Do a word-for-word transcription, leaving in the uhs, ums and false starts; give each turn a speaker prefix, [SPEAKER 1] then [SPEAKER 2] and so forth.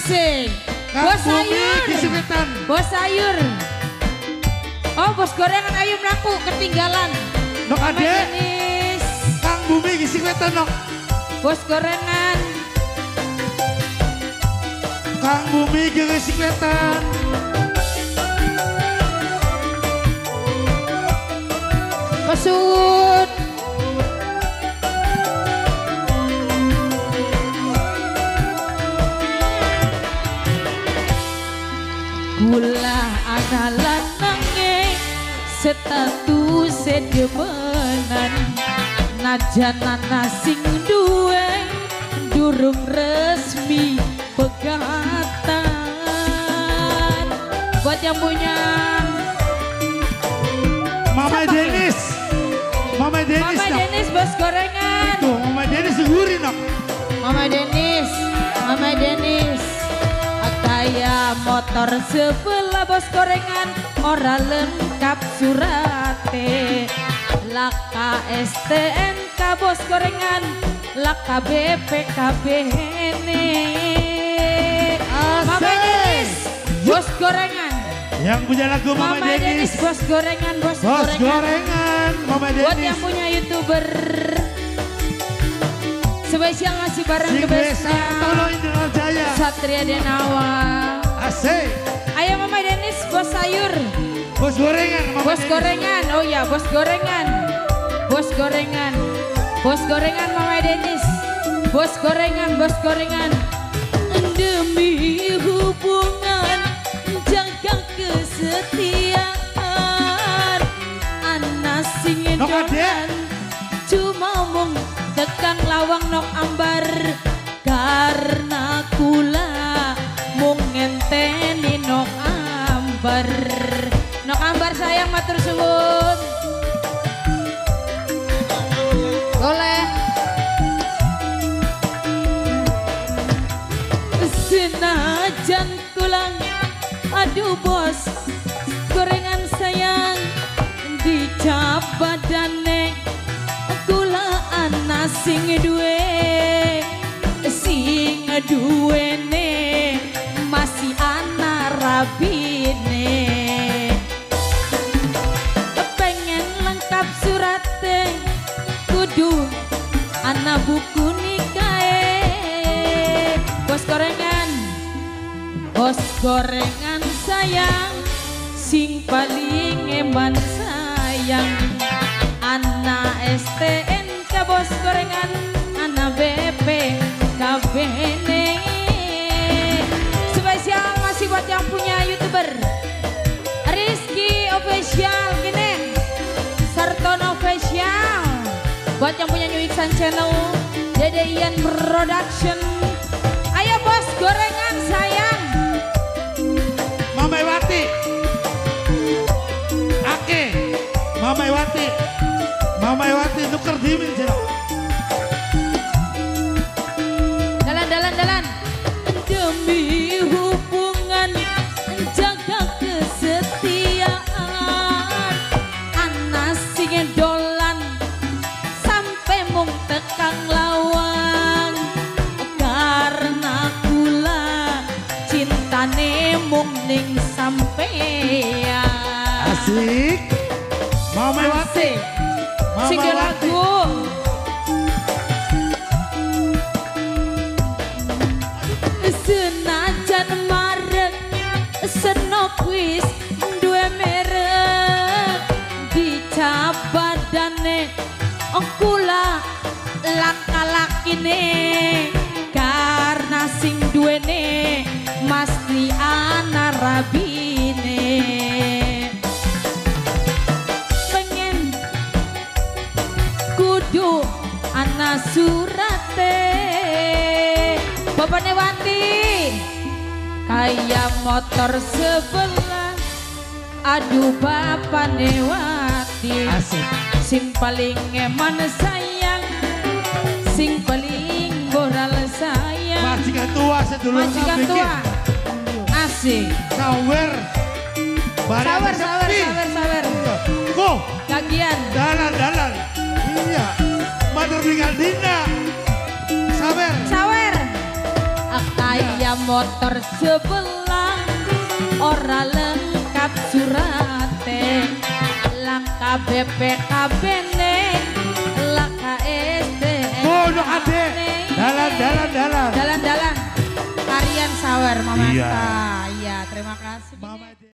[SPEAKER 1] Asik. Bos sayur. Bos sayur. Oh bos gorengan ayo melaku ketinggalan.
[SPEAKER 2] Nok ade. Kang Bumi gisi wetan nok.
[SPEAKER 1] Bos gorengan.
[SPEAKER 2] Kang Bumi gisi wetan.
[SPEAKER 1] Kesut. Gula analan nanging status sedemenan najanana sing duwe durung resmi pegatan. Buat yang punya
[SPEAKER 2] Mama
[SPEAKER 1] Siapa
[SPEAKER 2] Denis Mama Denis
[SPEAKER 1] Mama
[SPEAKER 2] nak.
[SPEAKER 1] Denis bos gorengan.
[SPEAKER 2] Tuh Mama Denis segurin nak.
[SPEAKER 1] Mama Denis Mama Denis Kaya motor sebelah bos gorengan ora lengkap surate. Laka S T N K bos gorengan, laka B P K B ini. Mama Denis bos gorengan.
[SPEAKER 2] Yang punya lagu Mama,
[SPEAKER 1] Mama
[SPEAKER 2] Denis.
[SPEAKER 1] Denis bos gorengan, bos,
[SPEAKER 2] Bos
[SPEAKER 1] gorengan.
[SPEAKER 2] gorengan Mama Denis.
[SPEAKER 1] Buat yang punya YouTuber spesial ngasih barang
[SPEAKER 2] Sing
[SPEAKER 1] ke
[SPEAKER 2] Besa
[SPEAKER 1] bestnya
[SPEAKER 2] Tolo Internal Jaya.
[SPEAKER 1] Satria Denawa.
[SPEAKER 2] Asik.
[SPEAKER 1] Ayo Mama Denis bos sayur.
[SPEAKER 2] Bos gorengan Mama
[SPEAKER 1] Bos
[SPEAKER 2] Denis.
[SPEAKER 1] gorengan, oh ya bos gorengan. Bos gorengan. Bos gorengan Mama Denis. Bos gorengan, bos gorengan. Demi hubungan jaga kesetiaan. Anak sing
[SPEAKER 2] Nok ade.
[SPEAKER 1] dolan cuma mung tekan lawang nok ambar. Karena kula mung ngenteni nok ambar. Nok ambar sayang matur suwun. Boleh. Senajan tulang, aduh bos gorengan sayang dicap badane kula ana sing duwe sing duwene masih ana rabine. Pengen lengkap surate kudu ana buku nikahe. Bos gorengan, bos gorengan sayang sing paling eman sayang. Ana S T N K bos gorengan, ana B P K B N. Spesial masih buat yang punya YouTuber Rizky Official gini, Sartono Official. Buat yang punya New Iksan Channel, Dede Ian Production. Ayo bos gorengan sayang.
[SPEAKER 2] Mama Iwati. Ake. Mama Iwati. Mama Iwati nuker dimin jero.
[SPEAKER 1] Dalan dalan dalan. Demi hubungan jaga kesetiaan. Anak sing dolan sampai mung tekang lawang. Karena kula cintane mung ning sampeyan.
[SPEAKER 2] Asik. Mama Iwati. Mama
[SPEAKER 1] Sing
[SPEAKER 2] Iwati.
[SPEAKER 1] lagu. Senajan marek senok wis duwe merek dicap badane kula langka lakine. Karena sing duwene mesti ana rabine. Pengen kudu ana surate. Bapak Newati kaya motor sebelah, aduh Bapak Newati.
[SPEAKER 2] Asik.
[SPEAKER 1] Sing paling eman sayang, sing paling moral sayang.
[SPEAKER 2] Majikan tua sedulur
[SPEAKER 1] Majikan tua. Asik.
[SPEAKER 2] Sawer.
[SPEAKER 1] Sawer, sawer, sawer, sawer.
[SPEAKER 2] Kok.
[SPEAKER 1] Kagian.
[SPEAKER 2] Dalan, dalan. Iya. Matur tinggal Dinda. Sawer.
[SPEAKER 1] Sawer. Kaya motor sebelah ora lengkap surate langka B P K B ne langka S D N
[SPEAKER 2] bodoh ade dalan dalan dalan
[SPEAKER 1] dalan dalan Harian Sawer Mama
[SPEAKER 2] Iya.
[SPEAKER 1] Iya terima kasih
[SPEAKER 2] Mama